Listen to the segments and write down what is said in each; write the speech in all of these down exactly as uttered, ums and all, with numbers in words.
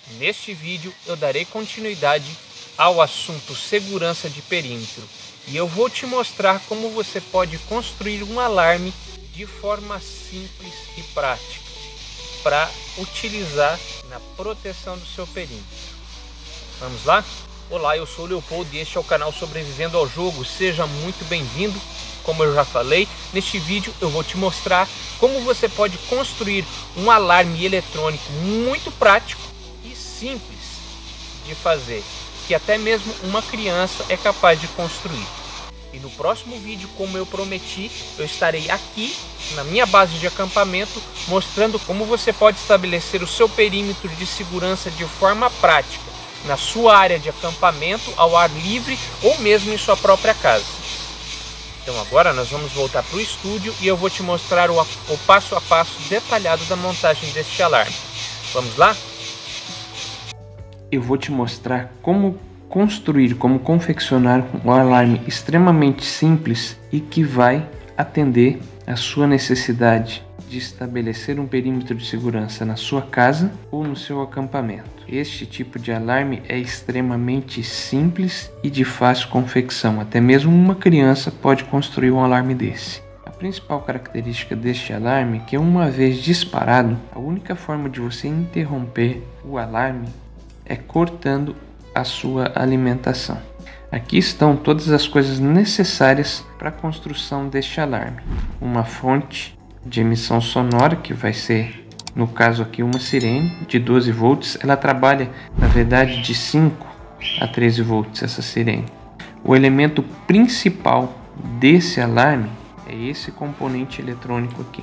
Neste vídeo eu darei continuidade ao assunto segurança de perímetro e eu vou te mostrar como você pode construir um alarme de forma simples e prática para utilizar na proteção do seu perímetro. Vamos lá? Olá, eu sou o Leopoldo e este é o canal Sobrevivendo ao Jogo. Seja muito bem-vindo. Como eu já falei, neste vídeo eu vou te mostrar como você pode construir um alarme eletrônico muito prático e simples de fazer, que até mesmo uma criança é capaz de construir. E no próximo vídeo, como eu prometi, eu estarei aqui na minha base de acampamento mostrando como você pode estabelecer o seu perímetro de segurança de forma prática na sua área de acampamento, ao ar livre ou mesmo em sua própria casa. Então agora nós vamos voltar para o estúdio e eu vou te mostrar o, o passo a passo detalhado da montagem deste alarme. Vamos lá? Eu vou te mostrar como construir, como confeccionar um alarme extremamente simples e que vai atender a sua necessidade de estabelecer um perímetro de segurança na sua casa ou no seu acampamento. Este tipo de alarme é extremamente simples e de fácil confecção. Até mesmo uma criança pode construir um alarme desse. A principal característica deste alarme é que, uma vez disparado, a única forma de você interromper o alarme é cortando a sua alimentação. Aqui estão todas as coisas necessárias para a construção deste alarme. Uma fonte de emissão sonora, que vai ser, no caso aqui, uma sirene de doze volts. Ela trabalha, na verdade, de cinco a treze volts, essa sirene. O elemento principal desse alarme é esse componente eletrônico aqui.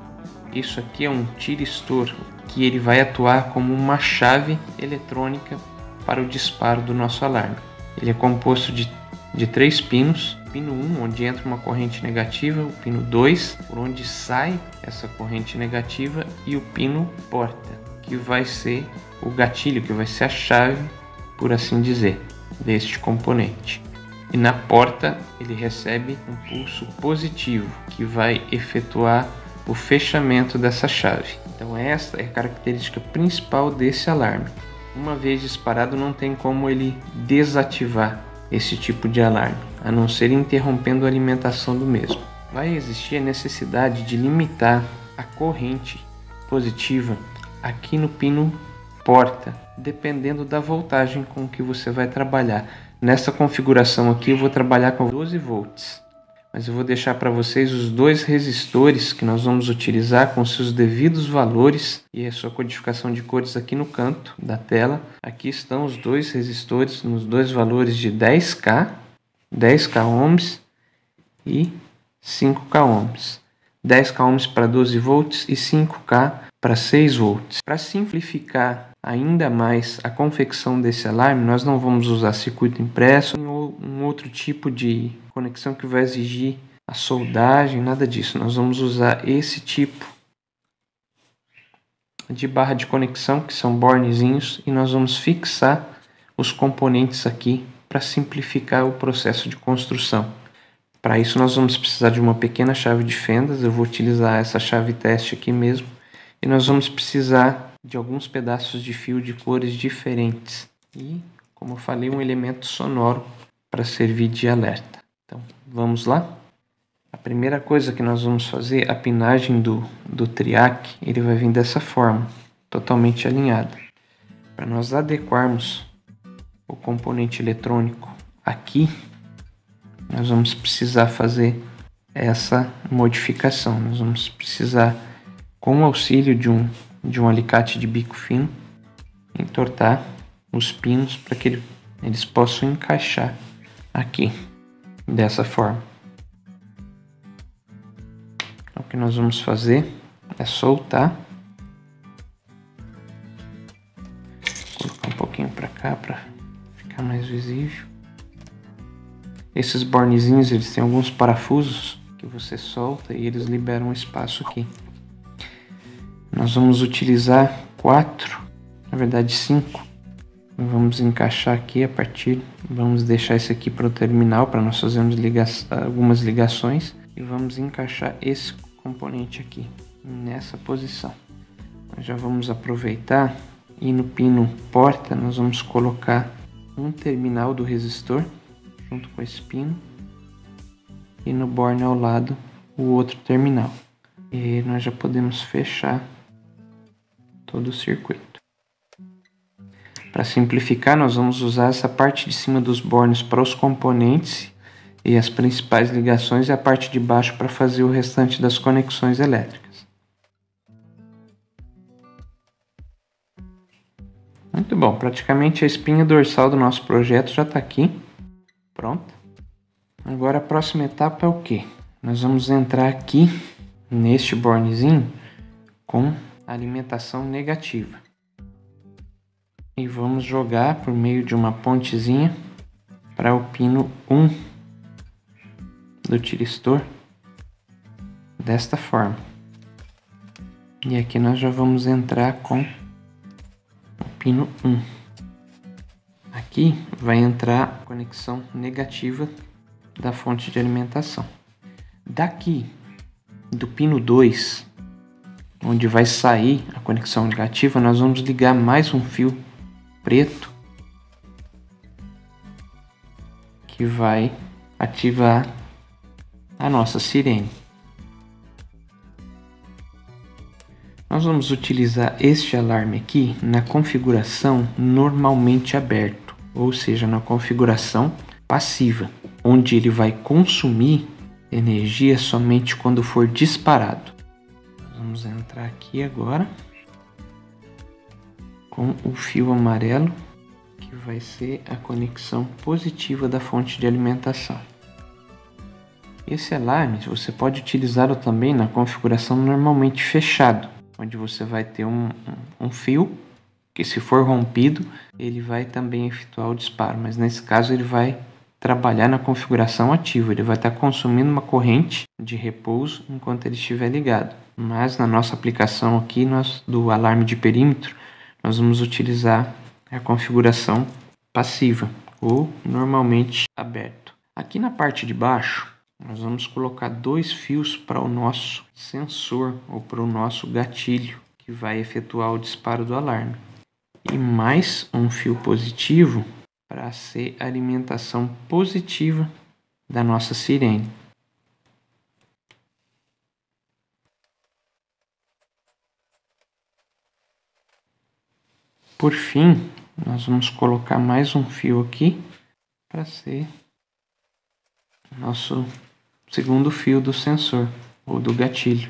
Isso aqui é um tiristor, que ele vai atuar como uma chave eletrônica para o disparo do nosso alarme. Ele é composto de, de três pinos. Pino um, onde entra uma corrente negativa, o pino dois, por onde sai essa corrente negativa, e o pino porta, que vai ser o gatilho, que vai ser a chave, por assim dizer, deste componente. E na porta ele recebe um pulso positivo, que vai efetuar o fechamento dessa chave. Então esta é a característica principal desse alarme. Uma vez disparado, não tem como ele desativar esse tipo de alarme, a não ser interrompendo a alimentação do mesmo. Vai existir a necessidade de limitar a corrente positiva aqui no pino porta, dependendo da voltagem com que você vai trabalhar. Nessa configuração aqui eu vou trabalhar com doze volts, mas eu vou deixar para vocês os dois resistores que nós vamos utilizar com seus devidos valores e a sua codificação de cores aqui no canto da tela. Aqui estão os dois resistores nos dois valores de dez K, dez K ohms e cinco K ohms. dez K ohms para doze volts e cinco K para seis volts. Para simplificar ainda mais a confecção desse alarme, nós não vamos usar circuito impresso ou um outro tipo de conexão que vai exigir a soldagem, nada disso. Nós vamos usar esse tipo de barra de conexão, que são bornezinhos, e nós vamos fixar os componentes aqui para simplificar o processo de construção. Para isso nós vamos precisar de uma pequena chave de fendas. Eu vou utilizar essa chave teste aqui mesmo, e nós vamos precisar de alguns pedaços de fio de cores diferentes e, como eu falei, um elemento sonoro para servir de alerta. Então vamos lá? A primeira coisa que nós vamos fazer, a pinagem do, do triac, ele vai vir dessa forma, totalmente alinhado. Para nós adequarmos o componente eletrônico aqui, nós vamos precisar fazer essa modificação. Nós vamos precisar, com o auxílio de um, de um alicate de bico fino, entortar os pinos para que ele, eles possam encaixar aqui, dessa forma. Então, o que nós vamos fazer é soltar, colocar um pouquinho para cá para ficar mais visível. Esses bornezinhos, eles têm alguns parafusos que você solta e eles liberam espaço aqui. Nós vamos utilizar quatro, na verdade cinco. Vamos encaixar aqui a partir, vamos deixar esse aqui para o terminal, para nós fazermos liga algumas ligações. E vamos encaixar esse componente aqui, nessa posição. Nós já vamos aproveitar E no pino porta nós vamos colocar um terminal do resistor junto com esse pino. E no borne ao lado o outro terminal. E aí nós já podemos fechar todo o circuito. Para simplificar, nós vamos usar essa parte de cima dos bornes para os componentes e as principais ligações e a parte de baixo para fazer o restante das conexões elétricas. Muito bom, praticamente a espinha dorsal do nosso projeto já está aqui, pronta. Agora a próxima etapa é o que? Nós vamos entrar aqui neste bornezinho com alimentação negativa. E vamos jogar por meio de uma pontezinha para o pino um do tiristor desta forma. E aqui nós já vamos entrar com o pino um. Aqui vai entrar a conexão negativa da fonte de alimentação. Daqui do pino dois, onde vai sair a conexão negativa, nós vamos ligar mais um fio preto que vai ativar a nossa sirene. Nós vamos utilizar este alarme aqui na configuração normalmente aberto, ou seja, na configuração passiva, onde ele vai consumir energia somente quando for disparado. Vamos entrar aqui agora com o fio amarelo, que vai ser a conexão positiva da fonte de alimentação. Esse alarme você pode utilizá-lo também na configuração normalmente fechado, onde você vai ter um, um, um fio que, se for rompido, ele vai também efetuar o disparo, mas nesse caso ele vai trabalhar na configuração ativa, ele vai estar consumindo uma corrente de repouso enquanto ele estiver ligado. Mas na nossa aplicação aqui nós, do alarme de perímetro, nós vamos utilizar a configuração passiva ou normalmente aberto. Aqui na parte de baixo nós vamos colocar dois fios para o nosso sensor ou para o nosso gatilho que vai efetuar o disparo do alarme. E mais um fio positivo para ser a alimentação positiva da nossa sirene. Por fim, nós vamos colocar mais um fio aqui para ser nosso segundo fio do sensor ou do gatilho.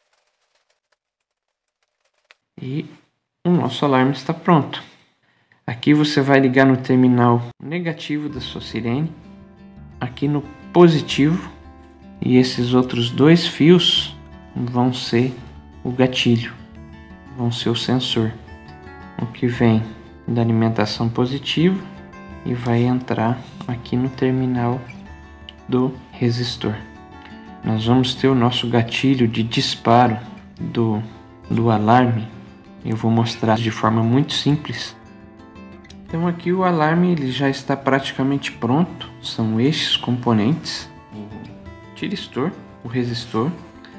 E o nosso alarme está pronto. Aqui você vai ligar no terminal negativo da sua sirene, aqui no positivo, e esses outros dois fios vão ser o gatilho, vão ser o sensor. O que vem da alimentação positiva e vai entrar aqui no terminal do resistor. Nós vamos ter o nosso gatilho de disparo do, do alarme. Eu vou mostrar de forma muito simples. Então aqui o alarme ele já está praticamente pronto. São estes componentes: o tiristor, o resistor.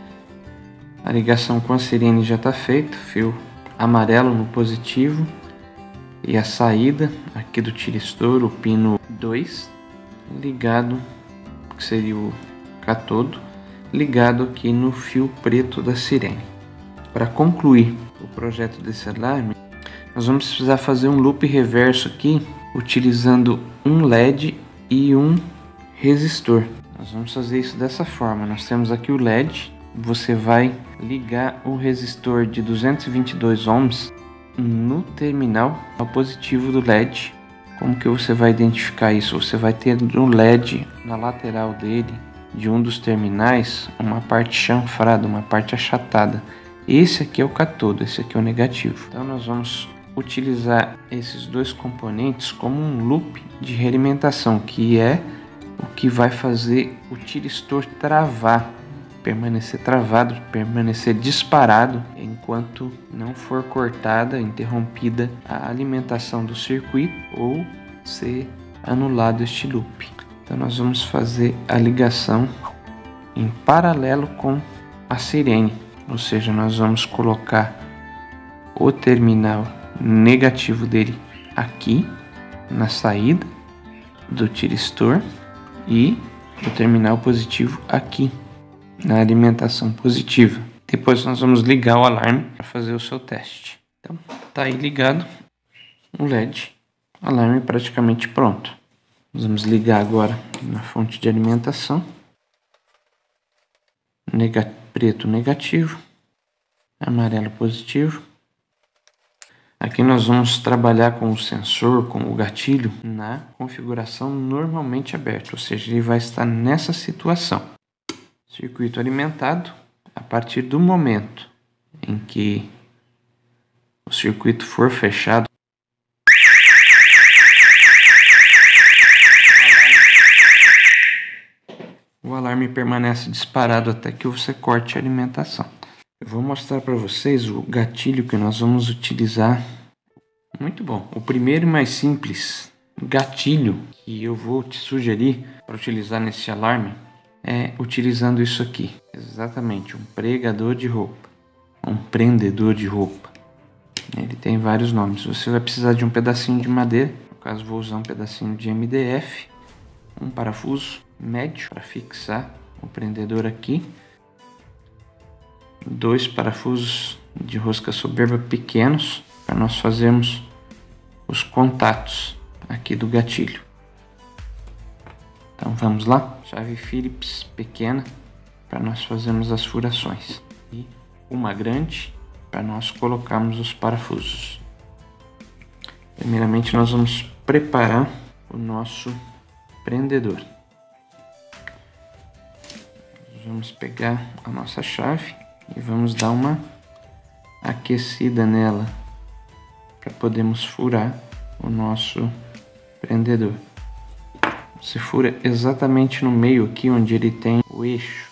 A ligação com a sirene já está feita, fio amarelo no positivo, e a saída aqui do tiristor, o pino dois, ligado, que seria o catodo, ligado aqui no fio preto da sirene. Para concluir o projeto desse alarme, nós vamos precisar fazer um loop reverso aqui, utilizando um L E D e um resistor. Nós vamos fazer isso dessa forma: nós temos aqui o L E D, você vai ligar o resistor de duzentos e vinte e dois ohms no terminal positivo do L E D. Como que você vai identificar isso? Você vai ter no L E D, na lateral dele, de um dos terminais, uma parte chanfrada, uma parte achatada. Esse aqui é o catodo, esse aqui é o negativo. Então nós vamos utilizar esses dois componentes como um loop de realimentação, que é o que vai fazer o tiristor travar, permanecer travado, permanecer disparado enquanto não for cortada, interrompida a alimentação do circuito ou ser anulado este loop. Então nós vamos fazer a ligação em paralelo com a sirene, ou seja, nós vamos colocar o terminal negativo dele aqui na saída do tiristor e o terminal positivo aqui na alimentação positiva. Depois nós vamos ligar o alarme para fazer o seu teste. Então tá aí ligado o L E D, alarme praticamente pronto. Nós vamos ligar agora na fonte de alimentação. Nega, preto negativo, amarelo positivo. Aqui nós vamos trabalhar com o sensor, com o gatilho, na configuração normalmente aberta, ou seja, ele vai estar nessa situação. Circuito alimentado, a partir do momento em que o circuito for fechado, o alarme permanece disparado até que você corte a alimentação. Eu vou mostrar para vocês o gatilho que nós vamos utilizar. Muito bom. O primeiro e mais simples gatilho que eu vou te sugerir para utilizar nesse alarme é utilizando isso aqui. Exatamente, um pregador de roupa. Um prendedor de roupa. Ele tem vários nomes. Você vai precisar de um pedacinho de madeira. No caso, vou usar um pedacinho de M D F. Um parafuso médio para fixar o prendedor aqui. Dois parafusos de rosca soberba pequenos para nós fazermos os contatos aqui do gatilho. Então vamos lá, chave Phillips pequena para nós fazermos as furações e uma grande para nós colocarmos os parafusos. Primeiramente nós vamos preparar o nosso prendedor. Vamos pegar a nossa chave e vamos dar uma aquecida nela para podermos furar o nosso prendedor. Você fura exatamente no meio aqui onde ele tem o eixo.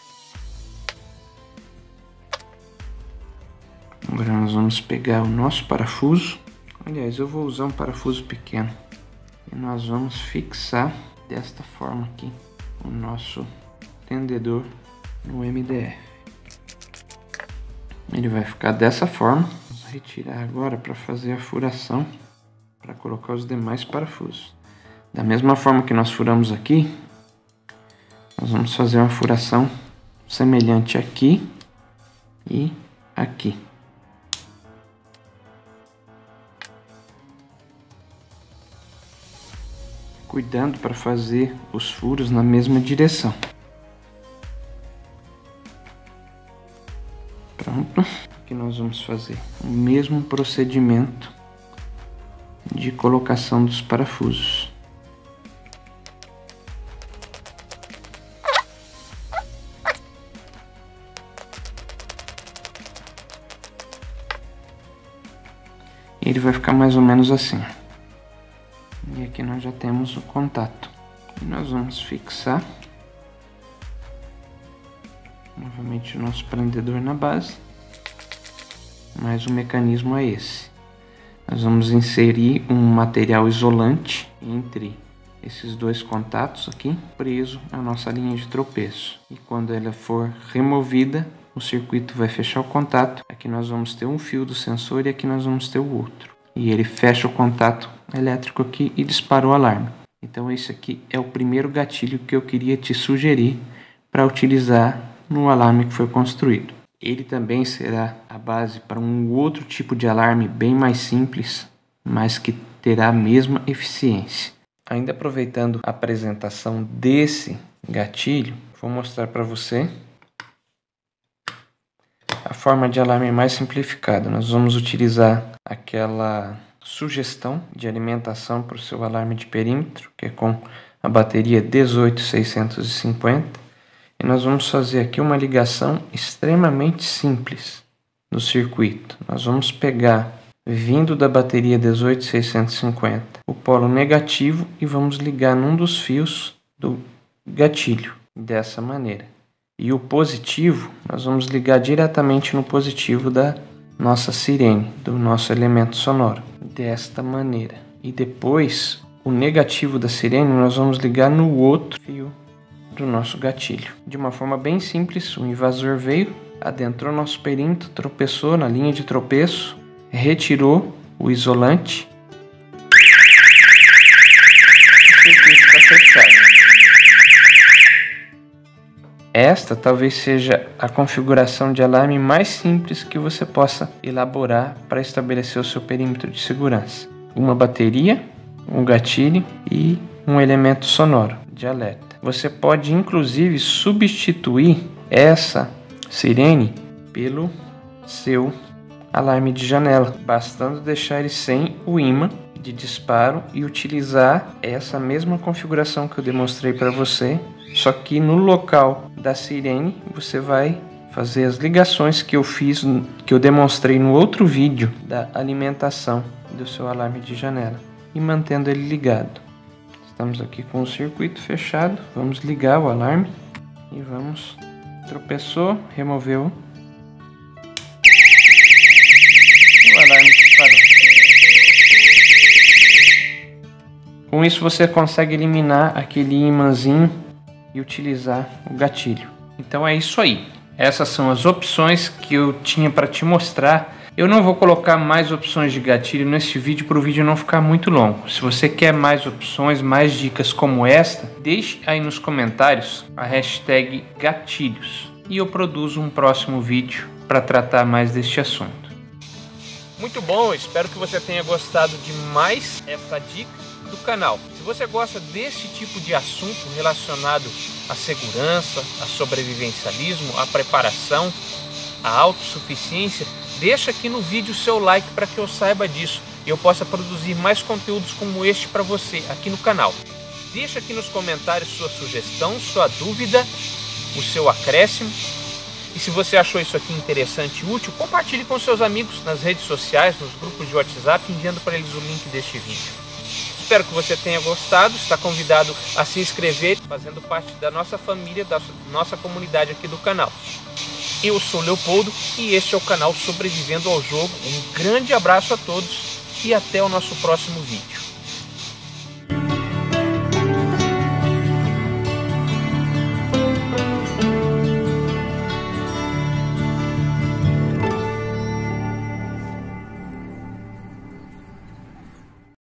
Agora nós vamos pegar o nosso parafuso. Aliás, eu vou usar um parafuso pequeno e nós vamos fixar desta forma aqui o nosso prendedor no M D F. Ele vai ficar dessa forma. Vamos retirar agora para fazer a furação, para colocar os demais parafusos. Da mesma forma que nós furamos aqui, nós vamos fazer uma furação semelhante aqui e aqui. Cuidando para fazer os furos na mesma direção. Pronto, aqui nós vamos fazer o mesmo procedimento de colocação dos parafusos. Ele vai ficar mais ou menos assim. E aqui nós já temos o contato. E nós vamos fixar novamente o nosso prendedor na base, mas o mecanismo é esse. Nós vamos inserir um material isolante entre esses dois contatos aqui, preso à nossa linha de tropeço. E quando ela for removida, o circuito vai fechar o contato. Aqui nós vamos ter um fio do sensor e aqui nós vamos ter o outro. E ele fecha o contato elétrico aqui e dispara o alarme. Então esse aqui é o primeiro gatilho que eu queria te sugerir para utilizar no alarme que foi construído. Ele também será a base para um outro tipo de alarme bem mais simples, mas que terá a mesma eficiência. Ainda aproveitando a apresentação desse gatilho, vou mostrar para você a forma de alarme mais simplificada. Nós vamos utilizar aquela sugestão de alimentação para o seu alarme de perímetro, que é com a bateria dezoito seiscentos e cinquenta. E nós vamos fazer aqui uma ligação extremamente simples do circuito. Nós vamos pegar, vindo da bateria dezoito seiscentos e cinquenta, o polo negativo e vamos ligar num dos fios do gatilho, dessa maneira. E o positivo, nós vamos ligar diretamente no positivo da nossa sirene, do nosso elemento sonoro, desta maneira. E depois, o negativo da sirene, nós vamos ligar no outro fio do nosso gatilho. De uma forma bem simples, o invasor veio, adentrou nosso perímetro, tropeçou na linha de tropeço, retirou o isolante. O circuito está fechado. Esta talvez seja a configuração de alarme mais simples que você possa elaborar para estabelecer o seu perímetro de segurança. Uma bateria, um gatilho e um elemento sonoro de alerta. Você pode inclusive substituir essa sirene pelo seu alarme de janela, bastando deixar ele sem o ímã de disparo e utilizar essa mesma configuração que eu demonstrei para você, só que no local da sirene você vai fazer as ligações que eu fiz, que eu demonstrei no outro vídeo da alimentação do seu alarme de janela e mantendo ele ligado. Estamos aqui com o circuito fechado, vamos ligar o alarme e vamos, tropeçou, removeu, o alarme disparou. Com isso você consegue eliminar aquele imãzinho e utilizar o gatilho. Então é isso aí. Essas são as opções que eu tinha para te mostrar. Eu não vou colocar mais opções de gatilho neste vídeo para o vídeo não ficar muito longo. Se você quer mais opções, mais dicas como esta, deixe aí nos comentários a hashtag gatilhos e eu produzo um próximo vídeo para tratar mais deste assunto. Muito bom, espero que você tenha gostado de mais essa dica do canal. Se você gosta desse tipo de assunto relacionado à segurança, a sobrevivencialismo, à preparação, à autossuficiência, deixa aqui no vídeo o seu like para que eu saiba disso e eu possa produzir mais conteúdos como este para você aqui no canal. Deixa aqui nos comentários sua sugestão, sua dúvida, o seu acréscimo. E se você achou isso aqui interessante e útil, compartilhe com seus amigos nas redes sociais, nos grupos de WhatsApp, enviando para eles o link deste vídeo. Espero que você tenha gostado, está convidado a se inscrever, fazendo parte da nossa família, da nossa comunidade aqui do canal. Eu sou Leopoldo e este é o canal Sobrevivendo ao Jogo. Um grande abraço a todos e até o nosso próximo vídeo.